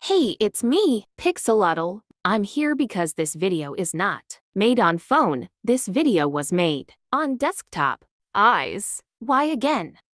Hey, it's me, Pixelotl. I'm here because this video is not made on phone. This video was made on desktop. Eyes. Why again?